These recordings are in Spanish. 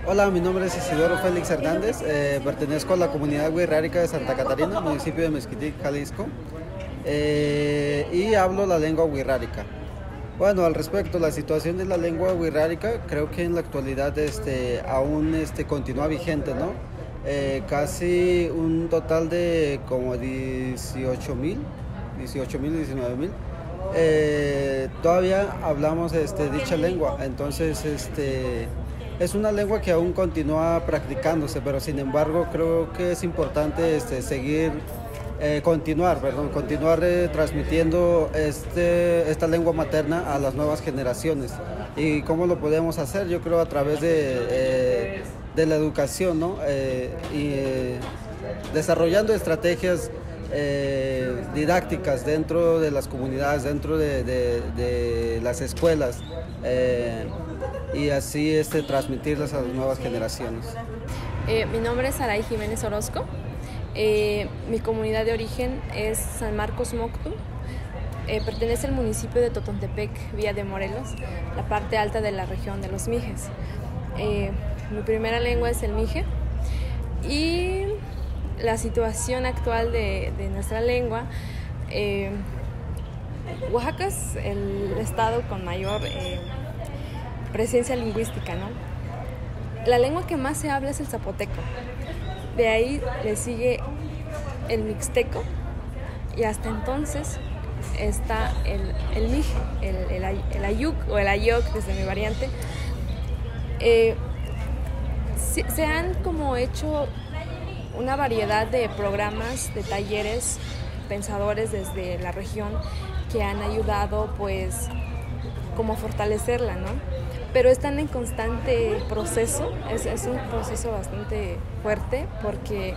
Hola, mi nombre es Isidoro Félix Hernández, pertenezco a la comunidad wixárika de Santa Catarina, municipio de Mezquitic, Jalisco, y hablo la lengua wixárika. Bueno, al respecto, la situación de la lengua wixárika creo que en la actualidad aún continúa vigente, ¿no? Casi un total de como 18,000, 19,000. Todavía hablamos dicha lengua, entonces es una lengua que aún continúa practicándose, pero sin embargo creo que es importante continuar transmitiendo esta lengua materna a las nuevas generaciones. ¿Y cómo lo podemos hacer? Yo creo a través de la educación, ¿no? Desarrollando estrategias didácticas dentro de las comunidades, dentro de las escuelas, y así transmitirlas a las nuevas generaciones. Mi nombre es Saray Jiménez Orozco. Mi comunidad de origen es San Marcos Moctu. Pertenece al municipio de Totontepec, Villa de Morelos, la parte alta de la región de los Mijes. Mi primera lengua es el Mije y la situación actual de nuestra lengua. Oaxaca es el estado con mayor presencia lingüística, ¿no? La lengua que más se habla es el zapoteco. De ahí le sigue el mixteco y hasta entonces está el mije, el ayuk o el ayoc desde mi variante. Se han como hecho una variedad de programas, de talleres, pensadores desde la región que han ayudado pues como a fortalecerla, ¿no? Pero están en constante proceso, es un proceso bastante fuerte porque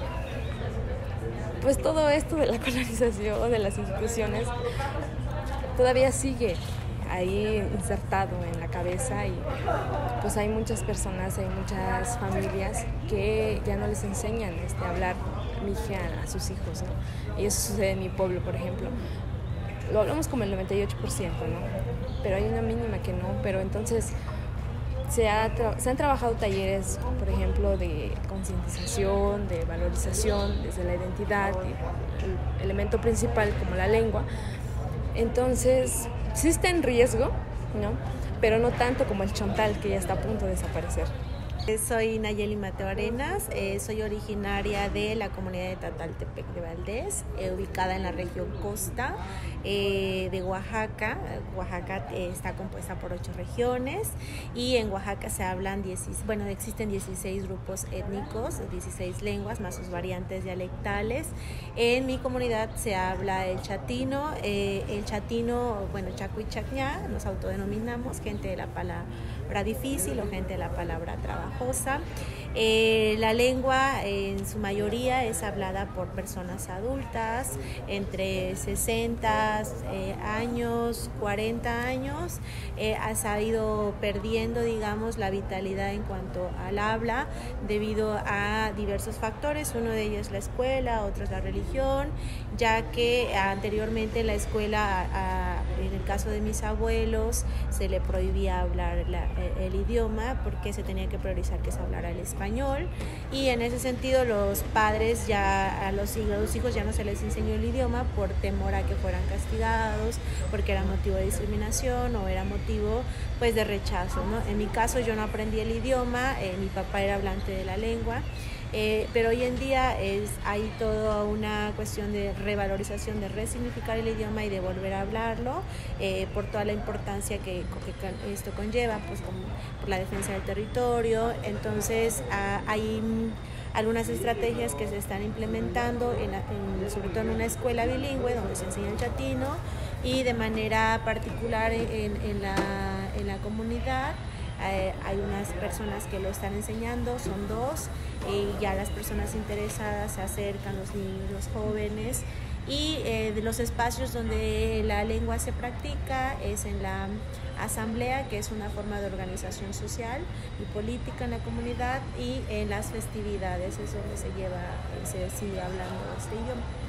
pues todo esto de la colonización, de las instituciones, todavía sigue ahí insertado en la cabeza y pues hay muchas personas, hay muchas familias que ya no les enseñan a hablar mije a sus hijos, ¿no? Y eso sucede en mi pueblo, por ejemplo. Lo hablamos como el 98%, ¿no? Pero hay una mínima que no, pero entonces se han trabajado talleres, por ejemplo, de concientización, de valorización desde la identidad, el elemento principal como la lengua. Entonces, sí está en riesgo, ¿no? Pero no tanto como el chontal, que ya está a punto de desaparecer. Soy Nayeli Mateo Arenas, soy originaria de la comunidad de Tataltepec de Valdés, ubicada en la región costa de Oaxaca. Oaxaca está compuesta por 8 regiones y en Oaxaca se hablan existen 16 grupos étnicos, 16 lenguas más sus variantes dialectales. En mi comunidad se habla el chatino, chaco y chacñá, nos autodenominamos gente de la palabra difícil o gente de la palabra trabajosa. La lengua en su mayoría es hablada por personas adultas entre 60 años, 40 años. Ha ido perdiendo, digamos, la vitalidad en cuanto al habla debido a diversos factores. Uno de ellos es la escuela, otro es la religión, ya que anteriormente en la escuela, en el caso de mis abuelos, se le prohibía hablar el idioma porque se tenía que priorizar que se hablara el español, y en ese sentido los padres a los hijos ya no se les enseñó el idioma por temor a que fueran castigados, porque era motivo de discriminación o era motivo pues de rechazo, ¿no? En mi caso yo no aprendí el idioma, mi papá era hablante de la lengua. Pero hoy en día hay toda una cuestión de revalorización, de resignificar el idioma y de volver a hablarlo, por toda la importancia que esto conlleva, pues por la defensa del territorio. Entonces hay algunas estrategias que se están implementando, sobre todo en una escuela bilingüe donde se enseña el chatino, y de manera particular en la comunidad. Hay unas personas que lo están enseñando, son 2, y ya las personas interesadas se acercan, los niños, los jóvenes, y de los espacios donde la lengua se practica es en la asamblea, que es una forma de organización social y política en la comunidad, y en las festividades es donde se sigue hablando este idioma.